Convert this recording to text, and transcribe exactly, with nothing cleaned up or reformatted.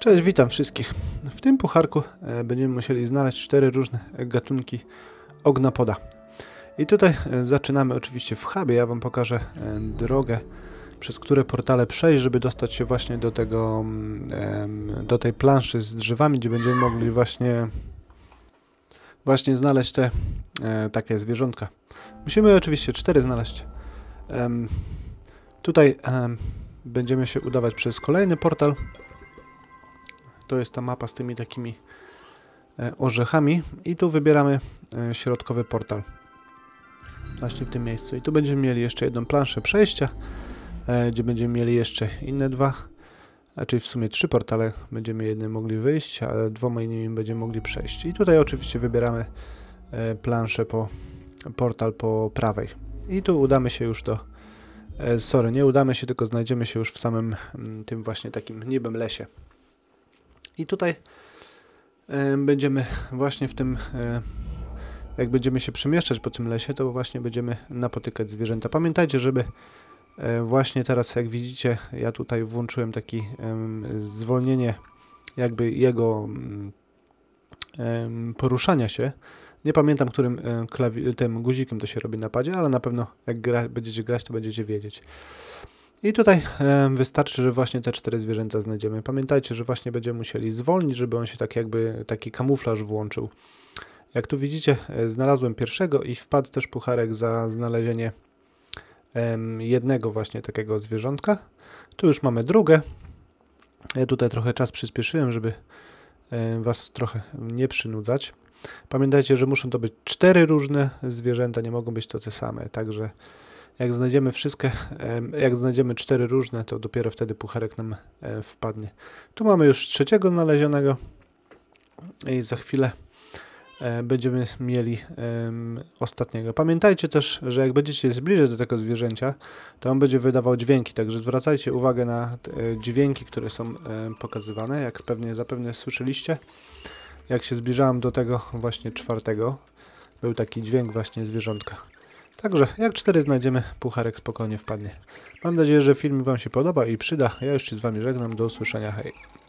Cześć, witam wszystkich. W tym pucharku e, będziemy musieli znaleźć cztery różne gatunki ognapoda. I tutaj e, zaczynamy oczywiście w hubie. Ja Wam pokażę e, drogę, przez które portale przejść, żeby dostać się właśnie do tego, e, do tej planszy z drzewami, gdzie będziemy mogli właśnie, właśnie znaleźć te e, takie zwierzątka. Musimy oczywiście cztery znaleźć. E, tutaj e, będziemy się udawać przez kolejny portal. To jest ta mapa z tymi takimi e, orzechami i tu wybieramy e, środkowy portal. Właśnie w tym miejscu. I tu będziemy mieli jeszcze jedną planszę przejścia, e, gdzie będziemy mieli jeszcze inne dwa, a czyli w sumie trzy portale. Będziemy jednym mogli wyjść, a dwoma innymi będziemy mogli przejść. I tutaj oczywiście wybieramy e, planszę po portal po prawej. I tu udamy się już do... E, sorry, nie udamy się, tylko znajdziemy się już w samym m, tym właśnie takim niebem lesie. I tutaj e, będziemy właśnie w tym, e, jak będziemy się przemieszczać po tym lesie, to właśnie będziemy napotykać zwierzęta. Pamiętajcie, żeby e, właśnie teraz, jak widzicie, ja tutaj włączyłem takie zwolnienie jakby jego e, poruszania się. Nie pamiętam, którym e, tym guzikiem to się robi na padzie, ale na pewno jak gra, będziecie grać, to będziecie wiedzieć. I tutaj e, wystarczy, że właśnie te cztery zwierzęta znajdziemy. Pamiętajcie, że właśnie będziemy musieli zwolnić, żeby on się tak jakby taki kamuflaż włączył. Jak tu widzicie, e, znalazłem pierwszego i wpadł też pucharek za znalezienie e, jednego właśnie takiego zwierzątka. Tu już mamy drugie. Ja tutaj trochę czas przyspieszyłem, żeby e, Was trochę nie przynudzać. Pamiętajcie, że muszą to być cztery różne zwierzęta, nie mogą być to te same, także jak znajdziemy wszystkie, jak znajdziemy cztery różne, to dopiero wtedy pucharek nam wpadnie. Tu mamy już trzeciego znalezionego i za chwilę będziemy mieli ostatniego. Pamiętajcie też, że jak będziecie zbliżać do tego zwierzęcia, to on będzie wydawał dźwięki, także zwracajcie uwagę na dźwięki, które są pokazywane, jak pewnie zapewne słyszeliście. Jak się zbliżałem do tego właśnie czwartego, był taki dźwięk właśnie zwierzątka. Także jak cztery znajdziemy, pucharek spokojnie wpadnie. Mam nadzieję, że film Wam się podoba i przyda. Ja już się z Wami żegnam. Do usłyszenia. Hej.